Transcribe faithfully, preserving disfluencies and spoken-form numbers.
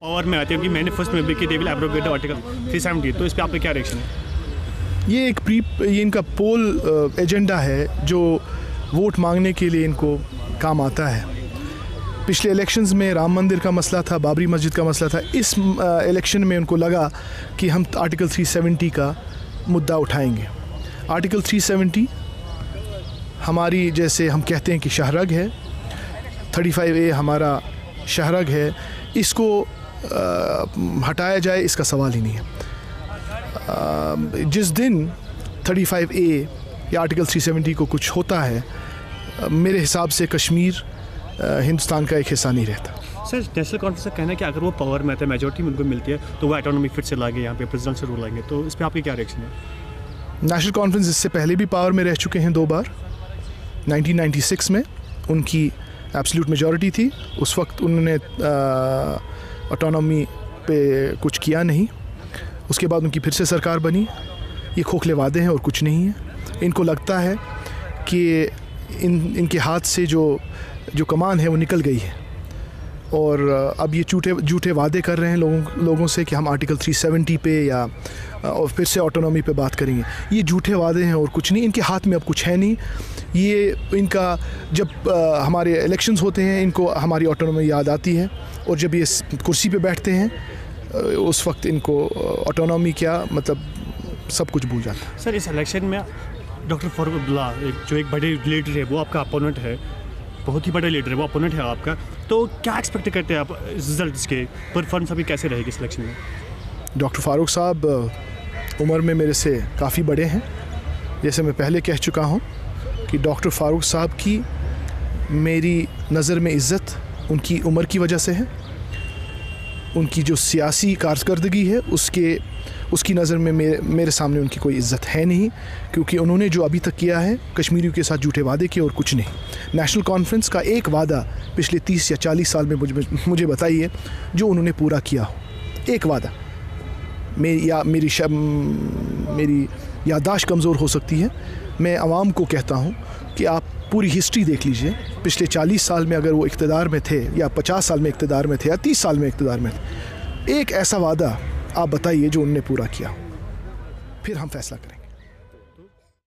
Power में आते हैं कि मैनिफेस्टो में भी कि they will abrogate article three seventy, तो इस पे आपका क्या रिएक्शन है? ये एक प्री ये इनका पोल एजेंडा है जो वोट मांगने के लिए इनको काम आता है। पिछले इलेक्शंस में राम मंदिर का मसला था, बाबरी मस्जिद का मसला था। इस इलेक्शन में उनको लगा कि हम आर्टिकल थ्री सेवेंटी का मुद्दा उठाएंगे। आर्टिकल थ्री सेवेंटी हमारी, जैसे हम कहते हैं कि शहरग है, थर्टी फाइव ए हमारा शहरग है, इसको आ, हटाया जाए इसका सवाल ही नहीं है। आ, जिस दिन थर्टी फाइव ए या आर्टिकल थ्री सेवेंटी को कुछ होता है, आ, मेरे हिसाब से कश्मीर आ, हिंदुस्तान का एक हिस्सा नहीं रहता। सर, नेशनल कॉन्फ्रेंस का कहना है कि अगर वो पावर में आता है, मेजोरिटी उनको मिलती है, तो वो ऑटोनॉमी फिर से लाएंगे, यहाँ पे प्रेसिडेंट से रूल आएंगे, तो इस पर आपकी क्या रिएक्शन है? नेशनल कॉन्फ्रेंस इससे पहले भी पावर में रह चुके हैं दो बार। नाइनटीन नाइंटी सिक्स में उनकी एब्सोल्यूट मेजॉरिटी थी, उस वक्त उन्होंने ऑटोनॉमी पे कुछ किया नहीं। उसके बाद उनकी फिर से सरकार बनी। ये खोखले वादे हैं और कुछ नहीं है। इनको लगता है कि इन इनके हाथ से जो जो कमान है वो निकल गई है, और अब ये झूठे झूठे वादे कर रहे हैं लोगों लोगों से कि हम आर्टिकल थ्री सेवेंटी पे या और फिर से ऑटोनॉमी पे बात करेंगे। ये झूठे वादे हैं और कुछ नहीं। इनके हाथ में अब कुछ है नहीं। ये इनका जब आ, हमारे इलेक्शंस होते हैं, इनको हमारी ऑटोनॉमी याद आती है, और जब ये कुर्सी पे बैठते हैं उस वक्त इनको ऑटोनॉमी क्या मतलब सब कुछ भूल जाता है। सर, इस इलेक्शन में डॉक्टर फारूक अब्दुल्ला, एक जो एक बड़े लीडर है, वो आपका अपोनेंट है, बहुत ही बड़ा लीडर है, वो अपोनेंट है आपका, तो क्या एक्सपेक्ट करते हैं आप रिजल्ट्स के? परफॉर्मेंस अभी कैसे रहेगी इस इलेक्शन में? डॉक्टर फारूक साहब उम्र में मेरे से काफ़ी बड़े हैं। जैसे मैं पहले कह चुका हूँ कि डॉक्टर फारूक साहब की मेरी नज़र में इज़्ज़त उनकी उम्र की वजह से है। उनकी जो सियासी कारकर्दगी है उसके उसकी नज़र में मेरे मेरे सामने उनकी कोई इज़्ज़त है नहीं, क्योंकि उन्होंने जो अभी तक किया है कश्मीरियों के साथ झूठे वादे किए और कुछ नहीं। नेशनल कॉन्फ्रेंस का एक वादा पिछले तीस या चालीस साल में मुझे मुझे बताइए जो उन्होंने पूरा किया हो। एक वादा। मेरी या मेरी शब, मेरी याददाश्त कमज़ोर हो सकती है। मैं आवाम को कहता हूँ कि आप पूरी हिस्ट्री देख लीजिए। पिछले चालीस साल में अगर वो इक़्तिदार में थे, या पचास साल में इक़्तिदार में थे, या तीस साल में इक़्तिदार में थे, एक ऐसा वादा आप बताइए जो उन्होंने पूरा किया, फिर हम फैसला करेंगे।